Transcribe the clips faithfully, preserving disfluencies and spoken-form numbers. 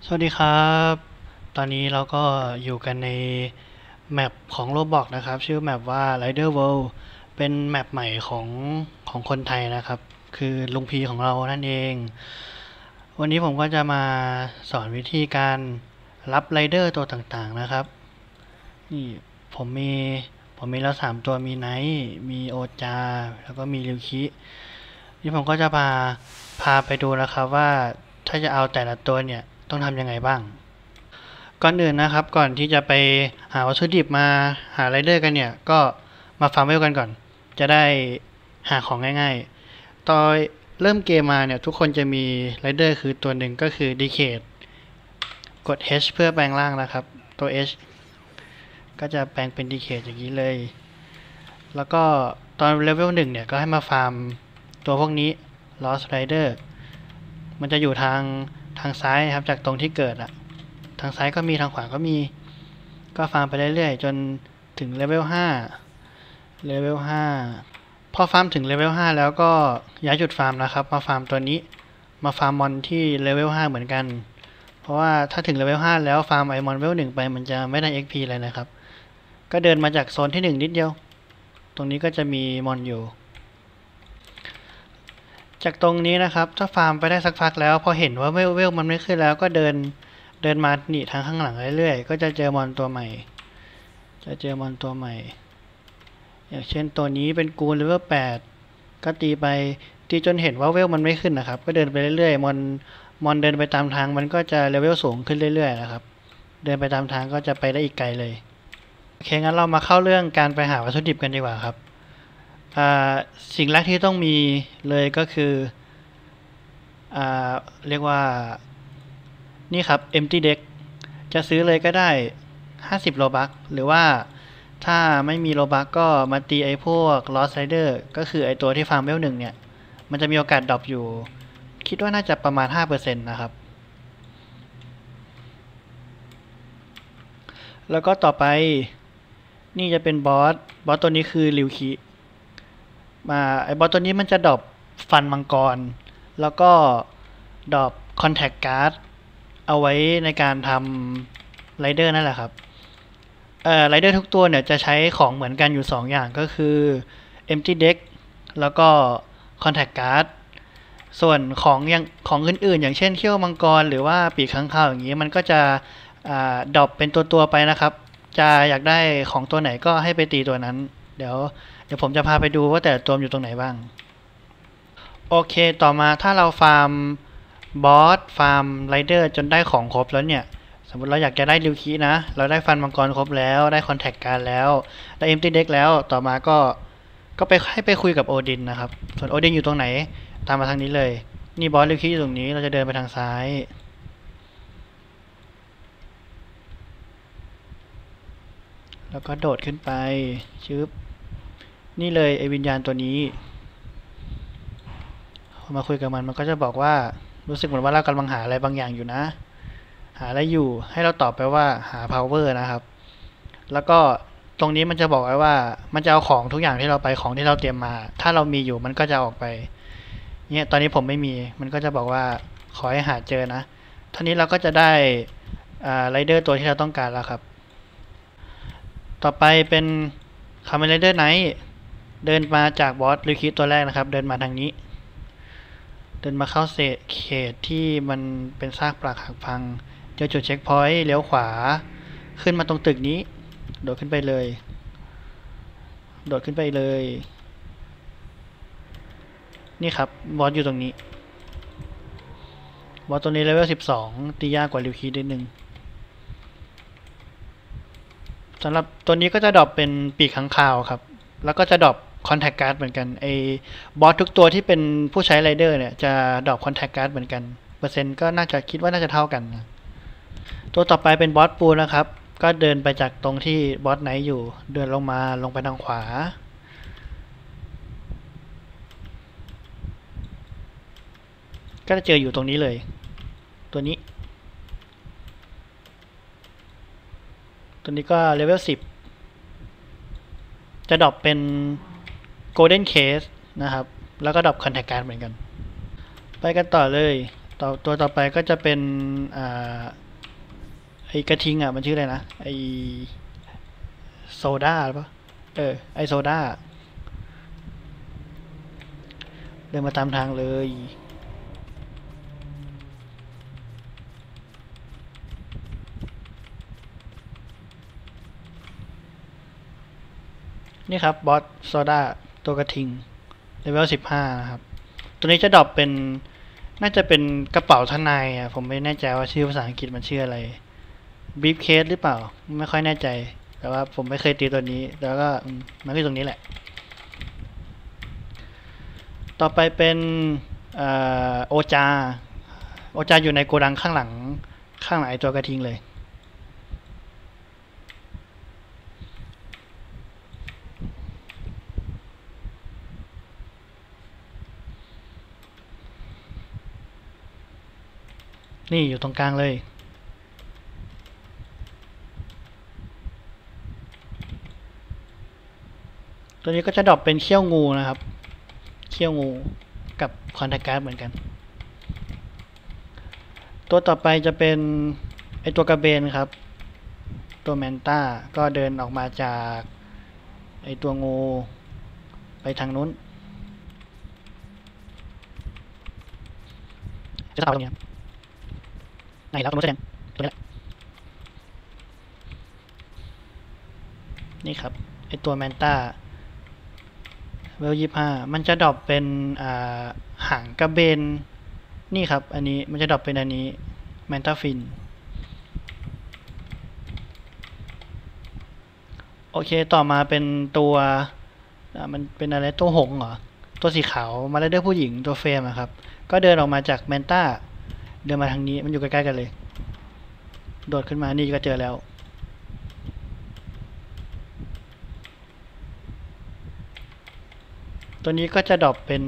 สวัสดีครับตอนนี้เราก็อยู่กันในแมปของ Roblox นะครับชื่อแมปว่า Rider World เป็นแมปใหม่ของของคนไทยนะครับคือลุงพีของเรานั่นเองวันนี้ผมก็จะมาสอนวิธีการรับไรเดอร์ตัวต่างๆนะครับนี่ผมมีผมมีแล้วสามตัวมีไนท์มีโอจาแล้วก็มีริวคินี่ผมก็จะพาพาไปดูนะครับว่าถ้าจะเอาแต่ละตัวเนี่ยต้องทำยังไงบ้าง ก่อนอื่นนะครับก่อนที่จะไปหาวัตถุดิบมาหาไรเดอร์กันเนี่ยก็มาฟาร์มเวลกันก่อนจะได้หาของง่ายๆตอนเริ่มเกมมาเนี่ยทุกคนจะมีไรเดอร์คือตัวหนึ่งก็คือดีเคทกด H เพื่อแปลงร่างนะครับตัว H ก็จะแปลงเป็นดีเคทอย่างนี้เลยแล้วก็ตอนเลเวลหนึ่งเนี่ยก็ให้มาฟาร์มตัวพวกนี้ Lost Rider มันจะอยู่ทางทางซ้ายครับจากตรงที่เกิดอะทางซ้ายก็มีทางขวาก็มีก็ฟาร์มไปเรื่อยๆจนถึงเลเวลห้าเลเวลห้าพอฟาร์มถึงเลเวลห้าแล้วก็ย้ายจุดฟาร์มนะครับมาฟาร์มตัวนี้มาฟาร์มมอนที่เลเวลห้าเหมือนกันเพราะว่าถ้าถึงเลเวลห้าแล้วฟาร์มไอมอนเลเวลหนึ่งไปมันจะไม่ได้ เอ็กซ์ พี เลยนะครับก็เดินมาจากโซนที่หนึ่งนิดเดียวตรงนี้ก็จะมีมอนอยู่จากตรงนี้นะครับถ้าฟาร์มไปได้สักพักแล้วพอเห็นว่าเวลเวลมันไม่ขึ้นแล้วก็เดินเดินมาหนีทางข้างหลังเรื่อยๆก็จะเจอมอนตัวใหม่จะเจอมอนตัวใหม่อย่างเช่นตัวนี้เป็นกูเลเวลแปดก็ตีไปตีจนเห็นว่าเวลมันไม่ขึ้นนะครับก็เดินไปเรื่อยๆมอนมอนเดินไปตามทางมันก็จะเลเวลสูงขึ้นเรื่อยๆนะครับเดินไปตามทางก็จะไปได้อีกไกลเลยโอเคงั้นเรามาเข้าเรื่องการไปหาวัตถุดิบกันดีกว่าครับสิ่งแรกที่ต้องมีเลยก็คืออ่าเรียกว่านี่ครับ empty deck จะซื้อเลยก็ได้ห้าสิบโลบัคหรือว่าถ้าไม่มีโลบัคก็มาตีไอ้พวก Lost Rider ก็คือไอ้ตัวที่ฟาร์มเวลหนึ่งเนี่ยมันจะมีโอกาสดรอปอยู่คิดว่าน่าจะประมาณ ห้าเปอร์เซ็นต์ นะครับแล้วก็ต่อไปนี่จะเป็นบอสบอสตัวนี้คือริวคิมาไอ้บอสตัวนี้มันจะดรอปฟันมังกรแล้วก็ดรอปคอนแทคการ์ดเอาไว้ในการทำไรเดอร์นั่นแหละครับ เอ่อไรเดอร์ทุกตัวเนี่ยจะใช้ของเหมือนกันอยู่สองอย่างก็คือ empty deck แล้วก็ contact card ส่วนของอย่างของอื่นๆอย่างเช่นเขี้ยวมังกรหรือว่าปีกค้างคาวอย่างนี้มันก็จะอ่าดรอปเป็นตัวๆไปนะครับจะอยากได้ของตัวไหนก็ให้ไปตีตัวนั้นเดี๋ยวเดี๋ยวผมจะพาไปดูว่าแต่ละตัวอยู่ตรงไหนบ้างโอเคต่อมาถ้าเราฟาร์มบอสฟาร์มไรเดอร์จนได้ของครบแล้วเนี่ย สมมติเราอยากจะได้ริวคินะเราได้ฟันมังกรครบแล้วได้คอนแทคการแล้วได้เอ็มตีเด็กแล้วต่อมาก็ก็ไปให้ไปคุยกับโอดินนะครับส่วนโอดินอยู่ตรงไหนตามมาทางนี้เลยนี่บอสริวคิอยู่ตรงนี้เราจะเดินไปทางซ้ายแล้วก็โดดขึ้นไปชึบนี่เลยไอวิญญาณตัวนี้พอมาคุยกับมันมันก็จะบอกว่ารู้สึกเหมือนว่าเรากำลังหาอะไรบางอย่างอยู่นะหาอะไรอยู่ให้เราตอบไปว่าหา power นะครับแล้วก็ตรงนี้มันจะบอกไว้ว่ามันจะเอาของทุกอย่างที่เราไปของที่เราเตรียมมาถ้าเรามีอยู่มันก็จะออกไปเนี่ยตอนนี้ผมไม่มีมันก็จะบอกว่าขอให้หาเจอนะท่านี้เราก็จะได้ไรเดอร์ตัวที่เราต้องการแล้วครับต่อไปเป็นคาเมนไรเดอร์ไนท์เดินมาจากบอสลิคิดตัวแรกนะครับเดินมาทางนี้เดินมาเข้าเศษเขตที่มันเป็นซากปรักหักพังเจอจุดเช็คพอยต์เลี้ยวขวาขึ้นมาตรงตึกนี้โดดขึ้นไปเลยโดดขึ้นไปเลยนี่ครับบอสอยู่ตรงนี้บอสตัวนี้เลเวลสิบสองตียากกว่าริวคีนิดนึงสำหรับตัวนี้ก็จะดรอปเป็นปีกค้างคาวครับแล้วก็จะดรอปคอนแทคการ์ดเหมือนกันไอ้บอสทุกตัวที่เป็นผู้ใช้ไรเดอร์เนี่ยจะดรอปคอนแทคการ์ดเหมือนกันเปอร์เซ็นต์ก็น่าจะคิดว่าน่าจะเท่ากันนะตัวต่อไปเป็นบอสปูนะครับก็เดินไปจากตรงที่บอสไนท์อยู่เดินลงมาลงไปทางขวาก็จะเจออยู่ตรงนี้เลยตัวนี้ตัวนี้ก็เลเวลสิบจะดรอปเป็น Golden Case นะครับแล้วก็ดรอป Contact Card เหมือนกันไปกันต่อเลยต่อตัวต่อไปก็จะเป็นอ่าไอกระทิงอ่ะมันชื่ออะไรนะไอโซดาหรือเปล่าเออไอโซดาเดินมาตามทางเลยนี่ครับบอสโซดาตัวกระทิงเลเวลสิบห้านะครับตัวนี้จะดรอปเป็นน่าจะเป็นกระเป๋าทนายอ่ะผมไม่แน่ใจว่าชื่อภาษาอังกฤษมันชื่ออะไรบีฟเคสหรือเปล่าไม่ค่อยแน่ใจแต่ว่าผมไม่เคยตีตัวนี้แล้วก็มันก็ตรงนี้แหละต่อไปเป็นโอจาโอจาอยู่ในโกดังข้างหลังข้างหลังไอตัวกระทิงเลยนี่อยู่ตรงกลางเลยตัวนี้ก็จะดรอปเป็นเขี้ยวงูนะครับเขี้ยวงูกับคอนแทคการ์ดเหมือนกันตัวต่อไปจะเป็นไอตัวกระเบนครับตัวแมนต้าก็เดินออกมาจากไอตัวงูไปทางนู้นจะทำตรงนี้ไหนแล้วตัวนู้นแสดงตัวนี้แหละนี่ครับไอตัวแมนต้าเวลยี่ห้ามันจะดรอปเป็นหางกระเบนนี่ครับอันนี้มันจะดรอปเป็นอันนี้แมนต้าฟินโอเคต่อมาเป็นตัวมันเป็นอะไรตัวหงเหรอตัวสีขาวมาได้ด้วยผู้หญิงตัวเฟรมครับก็เดินออกมาจากแมนต้าเดินมาทางนี้มันอยู่ใกล้ๆกันเลยโดดขึ้นมานี่ก็เจอแล้วตัวนี้ก็จะดรอปเป็น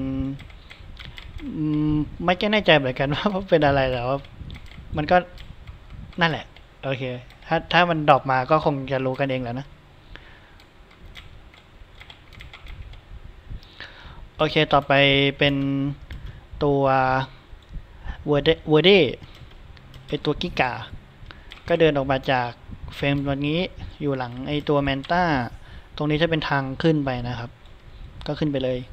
ไม่แน่ใจเหมือนกันว่าเป็นอะไรแต่ว่ามันก็นั่นแหละโอเคถ้าถ้ามันดรอปมาก็คงจะรู้กันเองแล้วนะโอเคต่อไปเป็นตัวเวอร์เดเวอร์เดไอตัวกิกาก็เดินออกมาจากเฟรมตัวนี้อยู่หลังไอตัวแมนต้าตรงนี้จะเป็นทางขึ้นไปนะครับก็ขึ้นไปเลย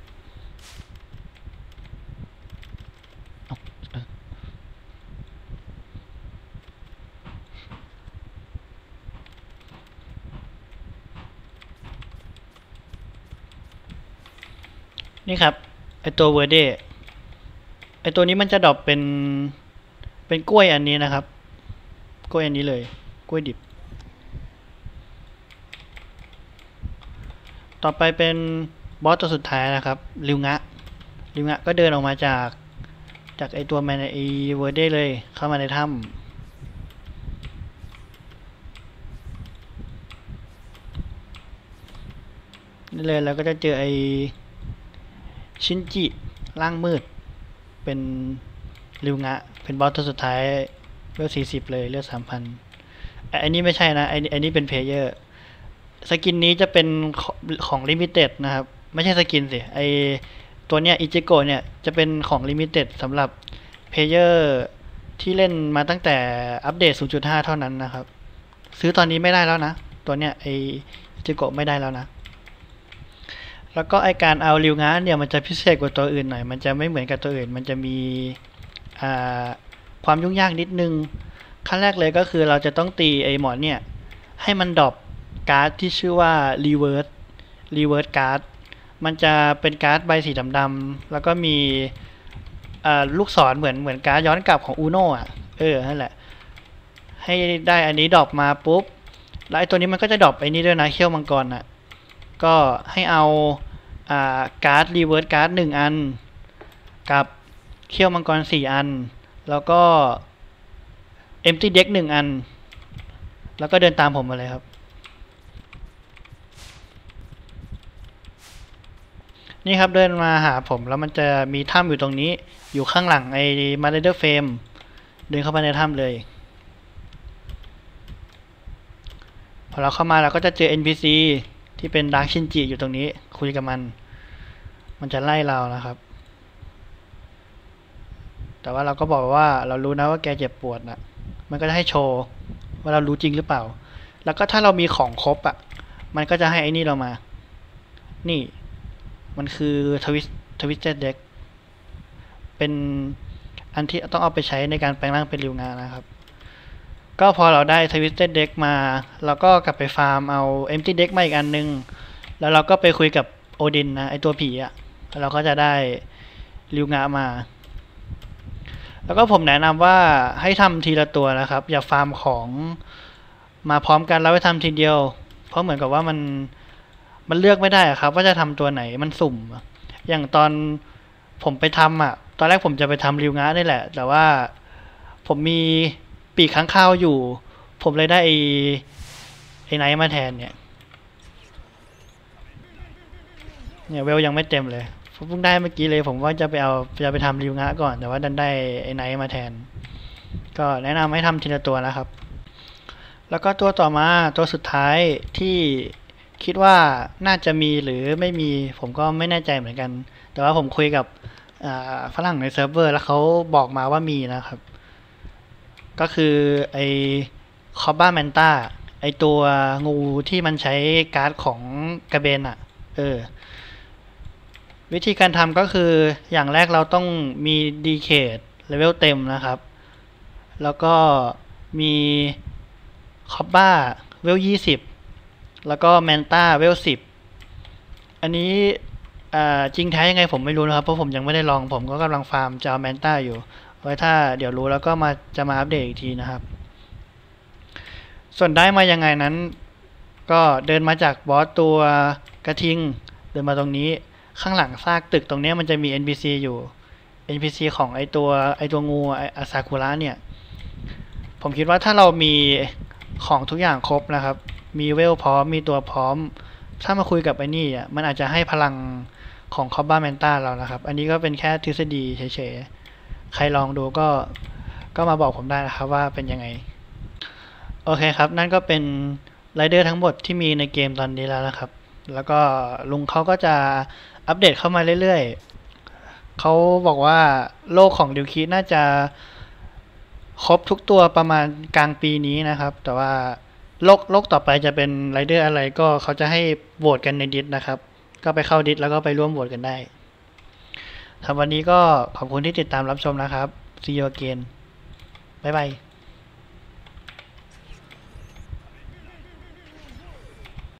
นี่ครับไอตัวเวอร์เดไอตัวนี้มันจะดรอปเป็นเป็นกล้วยอันนี้นะครับกล้วยอันนี้เลยกล้วยดิบต่อไปเป็นบอสตัวสุดท้ายนะครับริวงะริวงะก็เดินออกมาจากจากไอตัวแมนไอเวอร์เดเลยเข้ามาในถ้ำนี่เลยแล้วก็จะเจอไอชินจิร่างมืดเป็นริวงะเป็นบอสตัวสุดท้ายเลือดสี่สิบเลยเลือดสามพันอันนี้ไม่ใช่นะอันนี้เป็นเพลเยอร์สกินนี้จะเป็นของลิมิเต็ดนะครับไม่ใช่สกินสิไอตัวเนี้ยอิจิโกะเนี่ยจะเป็นของลิมิเต็ดสำหรับเพลเยอร์ที่เล่นมาตั้งแต่อัปเดต ศูนย์จุดห้า เท่านั้นนะครับซื้อตอนนี้ไม่ได้แล้วนะตัวเนี้ยไออิจิโกะไม่ได้แล้วนะแล้วก็ไอการเอาริวงะเนี่ยมันจะพิเศษกว่าตัวอื่นหน่อยมันจะไม่เหมือนกับตัวอื่นมันจะมีความยุ่งยากนิดนึงขั้นแรกเลยก็คือเราจะต้องตีไอหมอนเนี่ยให้มันดรอปการ์ดที่ชื่อว่า reverse reverse card มันจะเป็นการ์ดใบสีดำๆแล้วก็มีลูกศรเหมือนเหมือนการ์ดย้อนกลับของ Uno อ่ะเออนั่นแหละให้ได้อันนี้ดรอปมาปุ๊บแล้วไอตัวนี้มันก็จะดรอปไอ้นี้ด้วยนะเขี้ยวมังกรอ่ะก็ให้เอาการ์ด reverse card หนึ่งอันกับเขี้ยวมังกรสี่อันแล้วก็ empty deck หนึ่งอันแล้วก็เดินตามผมมาเลยครับนี่ครับเดินมาหาผมแล้วมันจะมีถ้ำอยู่ตรงนี้อยู่ข้างหลังไอ้มาร์เดอร์เฟรมเดินเข้าไปในถ้ำเลยพอเราเข้ามาเราก็จะเจอ เอ็น พี ซี ที่เป็นดาร์คชินจิอยู่ตรงนี้คุยกับมันมันจะไล่เรานะครับแต่ว่าเราก็บอกว่าเรารู้นะว่าแกเจ็บปวดนะมันก็จะให้โชว์ว่าเรารู้จริงหรือเปล่าแล้วก็ถ้าเรามีของครบอ่ะมันก็จะให้ไอ้นี่เรามานี่มันคือทวิสทวิสเต็ดเด็กเป็นอันที่ต้องเอาไปใช้ในการแปลงร่างเป็นริวงานะครับก็พอเราได้ทวิสเต็ดเด็กมาเราก็กลับไปฟาร์มเอาเอมตี้เด็กมาอีกอันนึงแล้วเราก็ไปคุยกับโอดินนะไอตัวผีอ่ะแล้วเราก็จะได้ริวงามาแล้วก็ผมแนะนำว่าให้ทำทีละตัวนะครับอย่าฟาร์มของมาพร้อมกันแล้วไปทำทีเดียวเพราะเหมือนกับว่ามันมันเลือกไม่ได้อะครับว่าจะทำตัวไหนมันสุ่มอย่างตอนผมไปทำอ่ะตอนแรกผมจะไปทำริวงะนี่แหละแต่ว่าผมมีปีกค้างคาวอยู่ผมเลยได้ไอ้ไอ้ไนท์มาแทนเนี่ยเนี่ยเวลยังไม่เต็มเลยเพิ่งได้เมื่อกี้เลยผมว่าจะไปเอาจะไปทำริวงะก่อนแต่ว่าดันได้ไอ้ไนท์มาแทนก็แนะนำให้ทำทีละตัวนะครับแล้วก็ตัวต่อมาตัวสุดท้ายที่คิดว่าน่าจะมีหรือไม่มีผมก็ไม่แน่ใจเหมือนกันแต่ว่าผมคุยกับฝรั่งในเซิร์ฟเวอร์แล้วเขาบอกมาว่ามีนะครับก็คือไอคอบ้าแมนต้าไอตัวงูที่มันใช้การ์ดของกระเบนอ่ะเออวิธีการทำก็คืออย่างแรกเราต้องมีดีเคทเลเวลเต็มนะครับแล้วก็มีคอบ้าเวลยี่สิบแล้วก็แมนต้าเวลสิบอันนี้จริงแท้ยังไงผมไม่รู้นะครับเพราะผมยังไม่ได้ลองผมก็กำลังฟาร์มจาวแมนต้าอยู่ไว้ถ้าเดี๋ยวรู้แล้วก็มาจะมาอัปเดตอีกทีนะครับส่วนได้มายังไงนั้นก็เดินมาจากบอสตัวกระทิงเดินมาตรงนี้ข้างหลังซากตึกตรงนี้มันจะมี เอ็น พี ซี อยู่ เอ็น พี ซี ของไอตัวไอตัวงูอาซากุระเนี่ยผมคิดว่าถ้าเรามีของทุกอย่างครบนะครับมีเวลพร้อมมีตัวพร้อมถ้ามาคุยกับไอ้นี่อ่ะมันอาจจะให้พลังของคอบ้าแมนต้าเรานะครับอันนี้ก็เป็นแค่ทฤษฎีเฉยๆใครลองดูก็ก็มาบอกผมได้นะครับว่าเป็นยังไงโอเคครับนั่นก็เป็นไรเดอร์ทั้งหมดที่มีในเกมตอนนี้แล้วนะครับแล้วก็ลุงเขาก็จะอัปเดตเข้ามาเรื่อยๆเขาบอกว่าโลกของดิวคิน่าจะครบทุกตัวประมาณกลางปีนี้นะครับแต่ว่าโลกโลกต่อไปจะเป็นไรเดอร์อะไรก็เขาจะให้โหวตกันในดิสนะครับก็ไปเข้าดิสแล้วก็ไปร่วมโหวตกันได้ครับวันนี้ก็ขอบคุณที่ติดตามรับชมนะครับ See you again บ๊ายบาย